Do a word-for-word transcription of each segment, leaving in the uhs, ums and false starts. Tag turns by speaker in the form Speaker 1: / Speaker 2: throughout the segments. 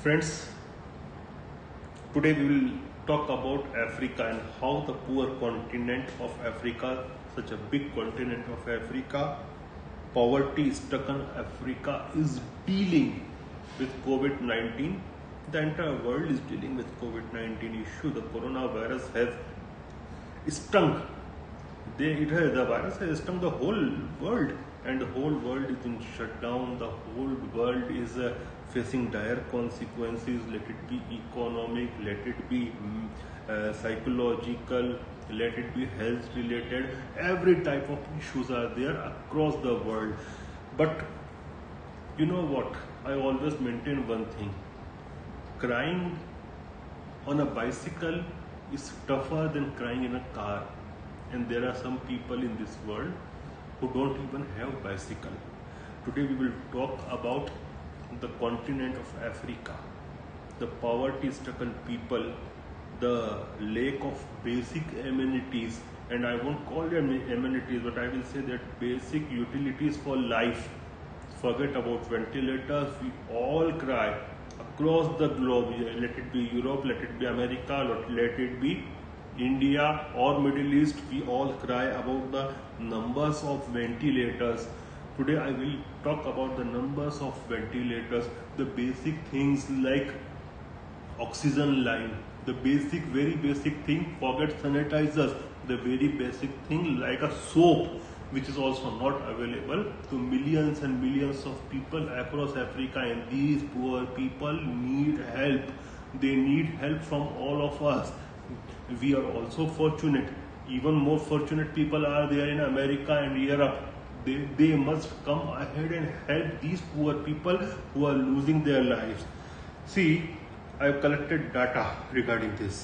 Speaker 1: Friends, today we will talk about Africa and how the poor continent of Africa, such a big continent of Africa, poverty-stricken Africa is dealing with COVID nineteen. The entire world is dealing with COVID nineteen issue. The coronavirus has stung. They, it has, the virus has stung the whole world, and the whole world is in shutdown. The whole world is uh, facing dire consequences. Let it be economic, let it be um, uh, psychological, let it be health related. Every type of issues are there across the world. But you know what? I always maintain one thing. Crying on a bicycle is tougher than crying in a car. And there are some people in this world who don't even have bicycle. Today we will talk about the continent of Africa, the poverty-stricken people, the lack of basic amenities, and I won't call them amenities, but I will say that basic utilities for life. Forget about ventilators, we all cry across the globe, let it be Europe, let it be America, let it be India or Middle East, we all cry about the numbers of ventilators. Today I will talk about the numbers of ventilators, the basic things like oxygen line, the basic, very basic thing, forget sanitizers, the very basic thing like a soap, which is also not available to millions and millions of people across Africa, and these poor people need help. They need help from all of us. We are also fortunate. Even more fortunate people are there in America and Europe. They, they must come ahead and help these poor people who are losing their lives. See, I have collected data regarding this.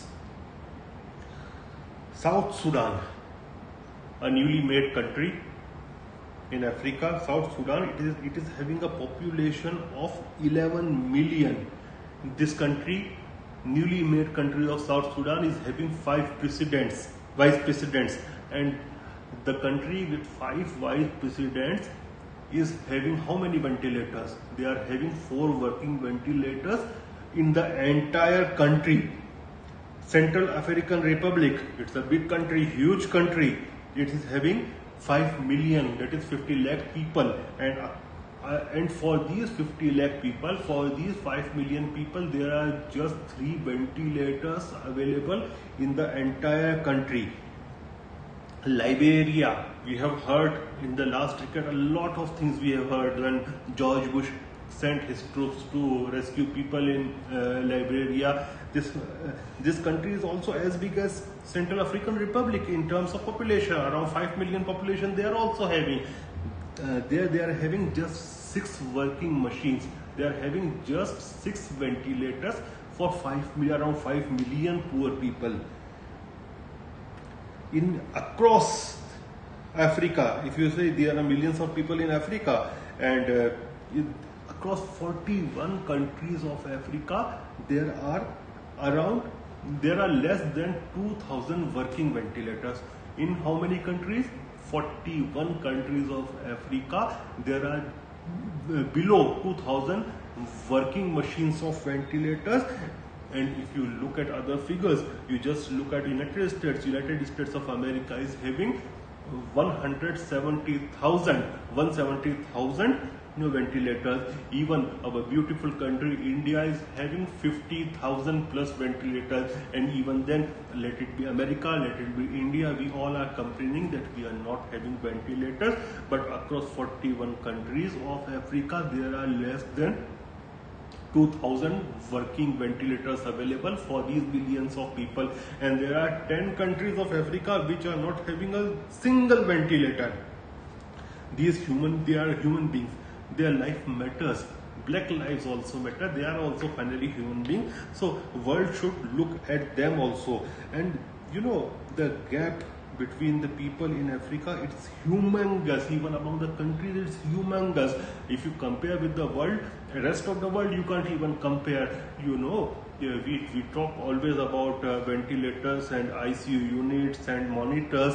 Speaker 1: South Sudan, a newly made country in Africa, South Sudan, it is, it is having a population of eleven million. This country, newly made country of South Sudan, is having five presidents, vice presidents, and the country with five vice presidents is having how many ventilators? They are having four working ventilators in the entire country. Central African Republic, it's a big country, huge country. It is having five million, that is fifty lakh people, and uh, and for these fifty lakh people, for these five million people, there are just three ventilators available in the entire country. Liberia, we have heard in the last decade a lot of things we have heard when George Bush sent his troops to rescue people in uh, Liberia. This, uh, this country is also as big as Central African Republic in terms of population, around five million population they are also having. Uh, there they are having just six working machines. They are having just six ventilators for five million, around five million poor people. In across Africa, if you say there are millions of people in Africa, and uh, in, across forty-one countries of Africa, there are around, there are less than two thousand working ventilators. In how many countries? forty-one countries of Africa, there are below two thousand working machines of ventilators. And if you look at other figures, you just look at United States, United States of America is having one hundred seventy thousand, one hundred seventy thousand you know, ventilators. Even our beautiful country India is having fifty thousand plus ventilators, and even then, let it be America, let it be India, we all are complaining that we are not having ventilators. But across forty-one countries of Africa, there are less than two thousand working ventilators available for these billions of people, and there are ten countries of Africa which are not having a single ventilator. These human, they are human beings. Their life matters. Black lives also matter. They are also finally human beings. So world should look at them also. And you know, the gap between the people in Africa, it's humongous. Even among the countries, it's humongous. If you compare with the world, the rest of the world, you can't even compare. You know, yeah, we, we talk always about uh, ventilators and I C U units and monitors,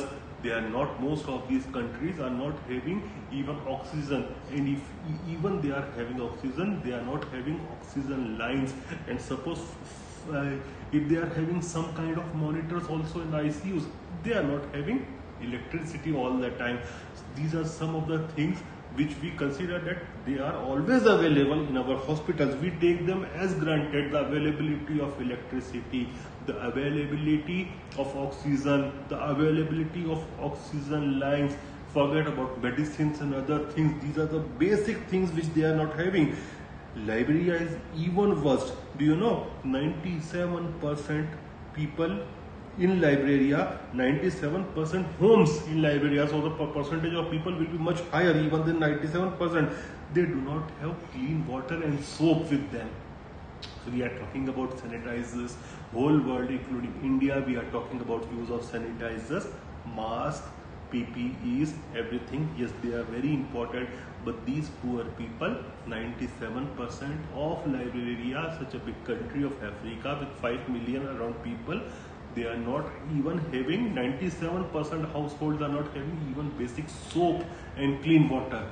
Speaker 1: They are not, most of these countries are not having even oxygen, and if even they are having oxygen, they are not having oxygen lines. And suppose uh, if they are having some kind of monitors also in I C Us, they are not having electricity all the time. These are some of the things which we consider that they are always available in our hospitals. We take them as granted: the availability of electricity, the availability of oxygen, the availability of oxygen lines. Forget about medicines and other things. These are the basic things which they are not having. Liberia is even worse. Do you know, ninety-seven percent people in Liberia, ninety-seven percent homes in Liberia, so the percentage of people will be much higher even than ninety-seven percent. They do not have clean water and soap with them. So we are talking about sanitizers. Whole world, including India, we are talking about use of sanitizers, masks, P P Es, everything. Yes, they are very important. But these poor people, ninety-seven percent of Liberia, such a big country of Africa with five million around people, they are not even having, ninety-seven percent households are not having even basic soap and clean water.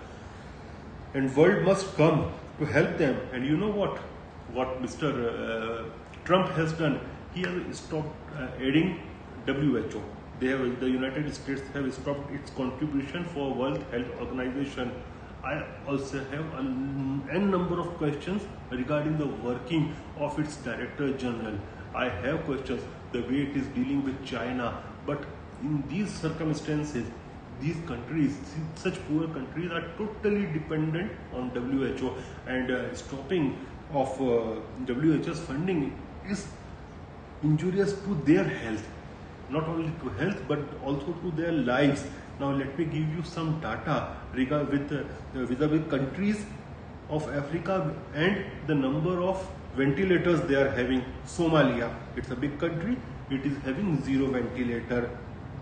Speaker 1: And world must come to help them. And you know what? What Mister Uh, Trump has done? He has stopped uh, aiding W H O. They have, the United States have stopped its contribution for World Health Organization. I also have a n number of questions regarding the working of its Director General. I have questions the way it is dealing with China, but in these circumstances, these countries, such poor countries, are totally dependent on W H O, and uh, stopping of uh, W H O's funding is injurious to their health, not only to health but also to their lives. Now let me give you some data regarding with uh, vis-a-vis countries of Africa and the number of ventilators they are having. Somalia, it's a big country, it is having zero ventilator.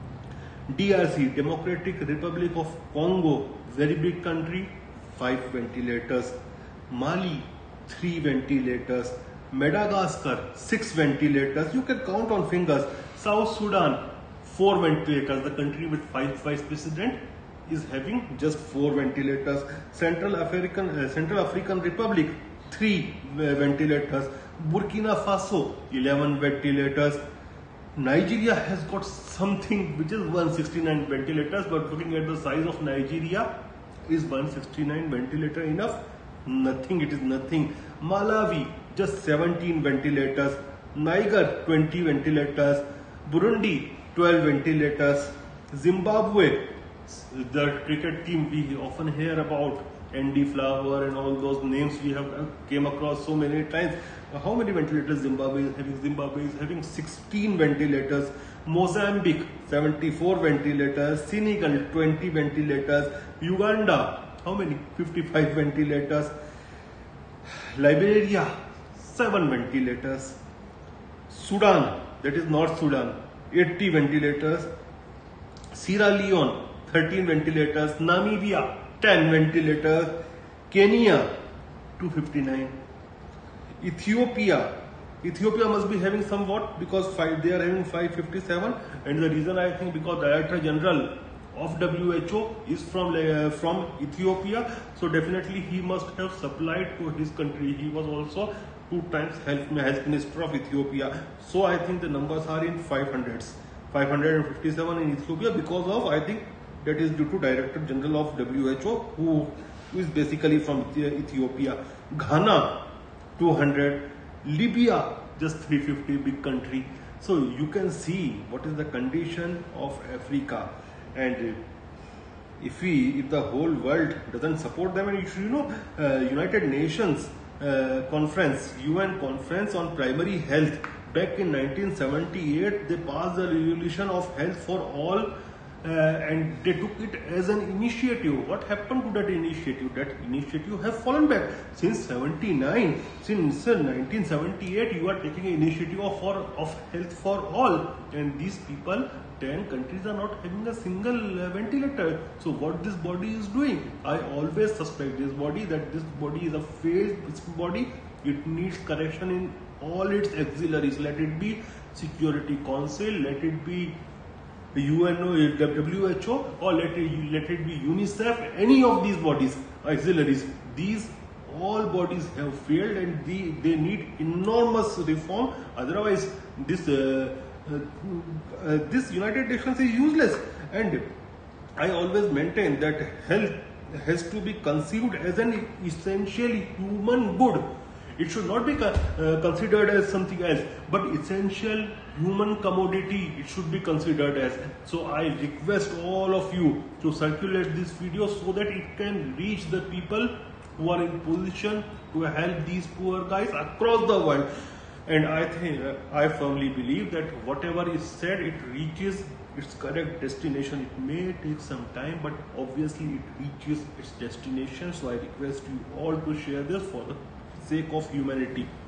Speaker 1: D R C, Democratic Republic of Congo, very big country, five ventilators. Mali, three ventilators. Madagascar, six ventilators. You can count on fingers. South Sudan, four ventilators. The country with five vice president is having just four ventilators. Central African uh, Central African Republic, three uh, ventilators. Burkina Faso, eleven ventilators. Nigeria has got something which is one hundred sixty-nine ventilators, but looking at the size of Nigeria, is one hundred sixty-nine ventilator enough? Nothing, it is nothing. Malawi, just seventeen ventilators. Niger, twenty ventilators. Burundi, twelve ventilators. Zimbabwe, the cricket team we often hear about, Andy Flower and all those names we have came across so many times. How many ventilators Zimbabwe is having? Zimbabwe is having sixteen ventilators. Mozambique, seventy-four ventilators. Senegal, twenty ventilators. Uganda, how many? fifty-five ventilators. Liberia, seven ventilators. Sudan, that is North Sudan, eighty ventilators. Sierra Leone, thirteen ventilators. Namibia, ten ventilators. Kenya, two hundred fifty-nine. Ethiopia, Ethiopia must be having somewhat, because five, they are having five hundred fifty-seven, and the reason I think because Director General of W H O is from uh, from Ethiopia, so definitely he must have supplied to his country. He was also two times health, health minister of Ethiopia, so I think the numbers are in five hundreds, five hundred fifty-seven in Ethiopia, because of, I think that is due to Director General of W H O who, who is basically from Ethiopia. Ghana, two hundred. Libya, just three hundred fifty, big country. So you can see what is the condition of Africa, and if we, if the whole world doesn't support them, and you know, uh, United Nations uh, conference, U N conference on primary health, back in nineteen seventy-eight, they passed the resolution of health for all. Uh, and they took it as an initiative. What happened to that initiative? That initiative have fallen back since seventy-nine. Since nineteen seventy-eight, you are taking an initiative of, for, of health for all, and these people, ten countries are not having a single uh, ventilator. So what this body is doing? I always suspect this body that this body is a failed body. It needs correction in all its auxiliaries. Let it be Security Council, let it be U N O, W H O, or let it, let it be UNICEF, any of these bodies, auxiliaries, these all bodies have failed, and they, they need enormous reform. Otherwise, this uh, uh, uh, this United Nations is useless. And I always maintain that health has to be conceived as an essential human good. It should not be uh, considered as something else, but essential human commodity it should be considered as. So I request all of you to circulate this video so that it can reach the people who are in position to help these poor guys across the world. And I think, uh, I firmly believe that whatever is said, it reaches its correct destination. It may take some time, but obviously it reaches its destination. So I request you all to share this for the sake of humanity.